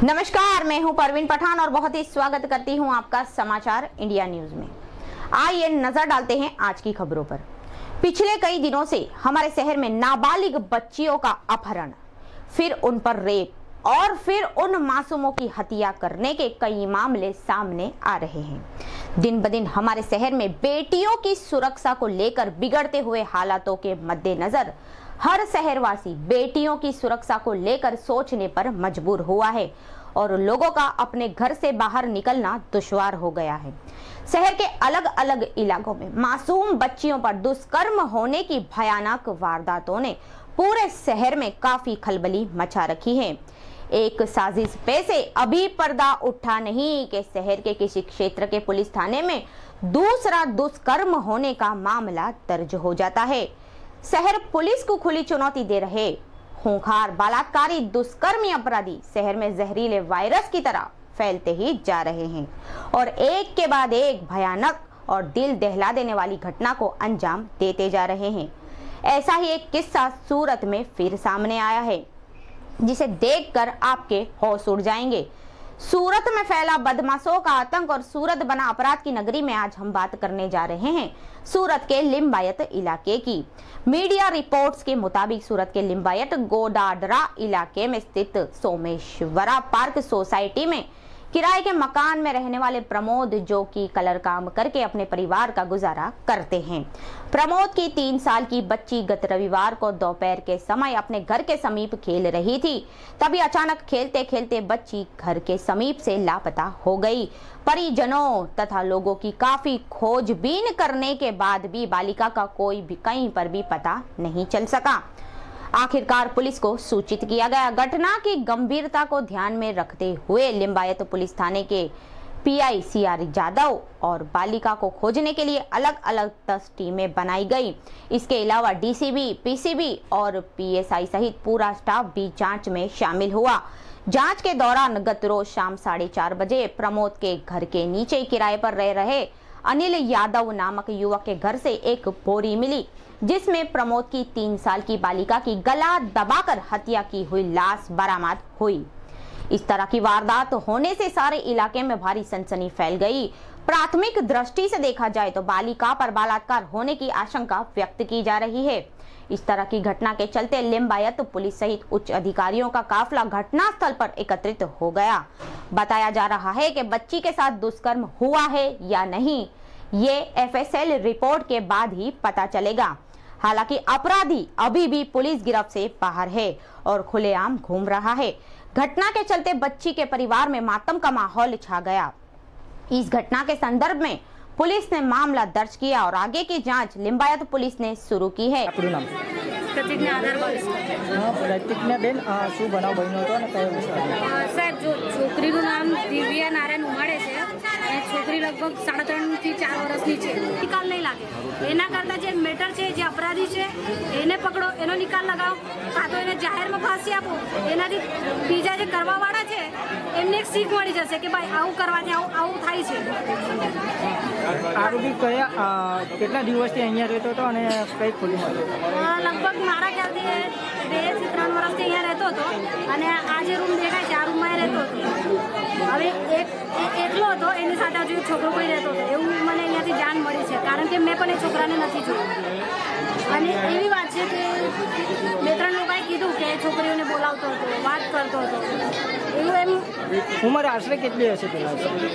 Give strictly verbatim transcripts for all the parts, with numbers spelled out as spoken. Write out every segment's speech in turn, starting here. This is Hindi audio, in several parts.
नमस्कार, मैं हूं परवीन पठान और बहुत ही स्वागत करती हूं आपका समाचार इंडिया न्यूज में। आइए नजर डालते हैं आज की खबरों पर। पिछले कई दिनों से हमारे शहर में नाबालिग बच्चियों का अपहरण, फिर उन पर रेप और फिर उन मासूमों की हत्या करने के कई मामले सामने आ रहे हैं। दिन ब दिन हमारे शहर में बेटियों की सुरक्षा को लेकर बिगड़ते हुए हालातों के मद्देनजर हर शहरवासी बेटियों की सुरक्षा को लेकर सोचने पर मजबूर हुआ है और लोगों का अपने घर से बाहर निकलना दुश्वार हो गया है। शहर के अलग अलग इलाकों में मासूम बच्चियों पर दुष्कर्म होने की भयानक वारदातों ने पूरे शहर में काफी खलबली मचा रखी है। एक साजिश पे से अभी पर्दा उठा नहीं कि शहर के किसी क्षेत्र के पुलिस थाने में दूसरा दुष्कर्म होने का मामला दर्ज हो जाता है। शहर पुलिस को खुली चुनौती दे रहे खूंखार बलात्कारी दुष्कर्मी अपराधी शहर में जहरीले वायरस की तरह फैलते ही जा रहे हैं और एक के बाद एक भयानक और दिल दहला देने वाली घटना को अंजाम देते जा रहे हैं। ऐसा ही एक किस्सा सूरत में फिर सामने आया है जिसे देखकर आपके होश उड़ जाएंगे। सूरत में फैला बदमाशों का आतंक और सूरत बना अपराध की नगरी में आज हम बात करने जा रहे हैं सूरत के लिम्बायत इलाके की। मीडिया रिपोर्ट्स के मुताबिक सूरत के लिम्बायत गोडाडरा इलाके में स्थित सोमेश्वरा पार्क सोसाइटी में किराए के मकान में रहने वाले प्रमोद, जो कि कलर काम करके अपने परिवार का गुजारा करते हैं। प्रमोद की तीन साल की बच्ची गत रविवार को दोपहर के समय अपने घर के समीप खेल रही थी। तभी अचानक खेलते खेलते बच्ची घर के समीप से लापता हो गई। परिजनों तथा लोगों की काफी खोजबीन करने के बाद भी बालिका का कोई भी कहीं पर भी पता नहीं चल सका। आखिरकार पुलिस को सूचित किया गया। घटना की गंभीरता को ध्यान में रखते हुए लिम्बायत पुलिस थाने के पीआई सीआर यादव और बालिका को खोजने के लिए अलग अलग दस टीमें बनाई गई। इसके अलावा डीसीबी, पीसीबी और पीएसआई सहित पूरा स्टाफ भी जांच में शामिल हुआ। जांच के दौरान गत रोज शाम साढ़े चार बजे प्रमोद के घर के नीचे किराए पर रह रहे अनिल यादव नामक युवक के घर से एक बोरी मिली जिसमें प्रमोद की तीन साल की बालिका की गला दबाकर हत्या की हुई लाश बरामद हुई। इस तरह की वारदात होने से सारे इलाके में भारी सनसनी फैल गई। प्राथमिक दृष्टि से देखा जाए तो बालिका पर बलात्कार होने की आशंका व्यक्त की जा रही है। इस तरह की घटना के चलते लिम्बायत पुलिस सहित उच्च अधिकारियों का काफिला घटनास्थल पर एकत्रित हो गया। बताया जा रहा है कि बच्ची के साथ दुष्कर्म हुआ है या नहीं, ये एफएसएल रिपोर्ट के बाद ही पता चलेगा। हालांकि अपराधी अभी भी पुलिस गिरफ्त से बाहर है और खुलेआम घूम रहा है। घटना के चलते बच्ची के परिवार में मातम का माहौल छा गया। इस घटना के संदर्भ में पुलिस ने मामला दर्ज किया और आगे की जांच लिम्बायत पुलिस ने शुरू की है। પ્રતિજ્ઞાબેન શું બનાવ બન્યો હતો અને કયો વિસ્તાર? સાહેબ, જો છોકરીનું નામ દિવ્યા નારાયણ ઉમાડે છે અને છોકરી લગભગ સાડા ત્રણ થી ચાર વર્ષની છે। નિકાલ નહીં લાગે એના કરતા જે મેટર છે, જે અપરાધી છે એને પકડો, એનો નિકાલ લગાવો, કાં તો એને જાહેરમાં ફાંસી આપો। એનાથી બીજા જે કરવાવાળા છે એમને એક શીખ મળી જશે કે ભાઈ આવું કરવાથી આવું આવું થાય છે। આરોપી કયા કેટલા દિવસથી અહીંયા રહેતો હતો અને કઈ ખોલીમાં રહેતો? લગભગ મારા ખ્યાલથી બે થી ત્રણ વર્ષથી અહીંયા રહેતો હતો અને આ જે રૂમ દેખાય છે આ રૂમમાં એ રહેતો હતો। હવે એક એકલો હતો, એની સાથે હજુ એક છોકરો કોઈ રહેતો હતો એવું મને અહીંયાથી જાણ મળી છે, કારણ કે મેં પણ એ છોકરાને નથી જોયું। અને એવી વાત છે કે બે ત્રણ લોકોએ કીધું કે છોકરીઓને બોલાવતો હતો, વાત કરતો હતો એવું। એમ ઉંમર આશરે કેટલી હશે પેલા?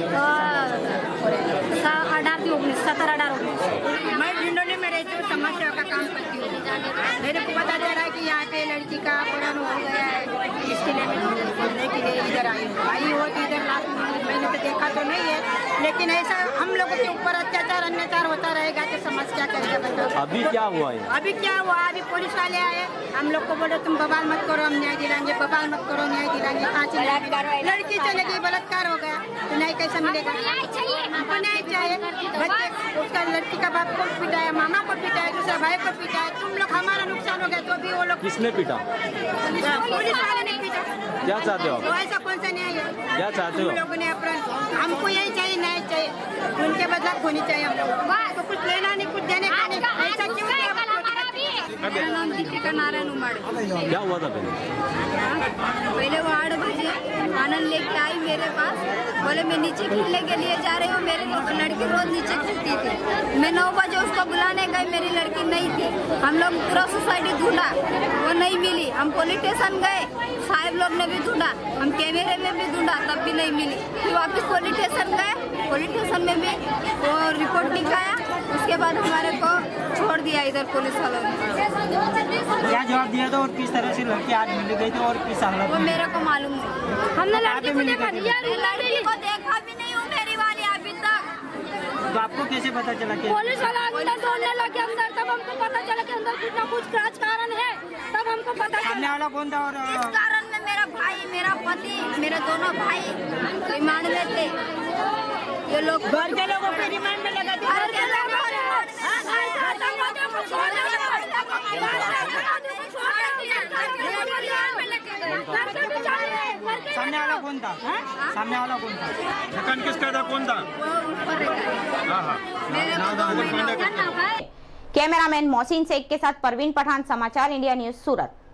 अठारह थी उन्नीस सत्तर अठारह उन्नीस। मैं भिंडोने में रहती हूँ, समाज सेवा का काम करती हूँ। मेरे को पता चला है कि यहाँ पे लड़की का अपहरण हो गया है, इसके लिए मैं बोलने के लिए इधर आई हूँ। आई हो तो इधर लास्ट मैंने तो देखा तो नहीं है, लेकिन ऐसा हम लोगों के ऊपर अत्याचार अन्याचार होता रहेगा तो समाज क्या करेगा बताओ। अभी क्या हुआ है? अभी क्या हुआ? अभी पुलिस वाले आए, हम लोग को बोले तुम बवाल मत करो, हम न्याय दिलाएंगे, बवाल मत करो, न्याय दिलाएंगे। लड़की चले गई, बलात्कार हो गया तो न्याय कैसे मिलेगा? हमको न्याय चाहिए। बच्चे उसका लड़की का बाप को पिटाया, मामा को पिटाया, दूसरा भाई को पिटाया। तुम लोग हमारा नुकसान हो गया तो भी वो लोग किसने पीटा? पुलिस वाले ने पीटा। क्या चाहते हो आप? तो ऐसा कौन सा न्याय है? क्या चाहते हो? हम लोगों ने अपना, हमको यही चाहिए, न्याय चाहिए, उनके बदला होनी चाहिए। हम लोग तो कुछ लेना नहीं, कुछ देने का नहीं। ऐसा क्यों? मेरा नाम दीपिका नारायण उमाड़े। क्या हुआ था पहले? पहले वो आठ बजे आनंद लेके आई मेरे पास, बोले मैं नीचे खेलने के लिए जा रही हूँ। मेरी लड़की रोज नीचे खेलती थी। मैं नौ बजे उसको बुलाने गई, मेरी लड़की नहीं थी। हम लोग पूरा सोसाइटी ढूंढा, वो नहीं मिली। हम पुलिस स्टेशन गए, साहब लोग ने भी ढूंढा, हम कैमरे में भी ढूंढा, तब भी नहीं मिली। फिर वापस पुलिस स्टेशन गए, पुलिस स्टेशन में भी वो रिपोर्ट लिखाया। उसके बाद हमारे को छोड़ दिया इधर पुलिस वालों ने। क्या जवाब दिया था और किस तरह से लड़की आज मिल गई थी और किस हालत वो में? मेरे को मालूम नहीं। हमने लड़की को देखा नहीं, लड़की को देखा भी नहीं हूँ मेरी वाली अभी तक। तो आपको कैसे पता चला कि पुलिस वाला अंदर दौड़ने लगे अंदर, तब हमको पता चला कि अंदर कुछ ना कुछ राजकारण है। तब हमको पता सामने चला। वाला कौन था? और इस कारण में मेरा भाई, मेरा पति, मेरे दोनों भाई रिमांड में थे। ये लोग घर के लोगों पे रिमांड में लगा दिया। घर के लोग सामने वाला कौन था? सामने वाला कौन था? दुकान किसका था? कौन था? वो ऊपर रहता हाँ हाँ है। मेरे को दो महीना हो गया। कैमरामैन मोहसिन शेख के साथ परवीन पठान, समाचार इंडिया न्यूज, सूरत।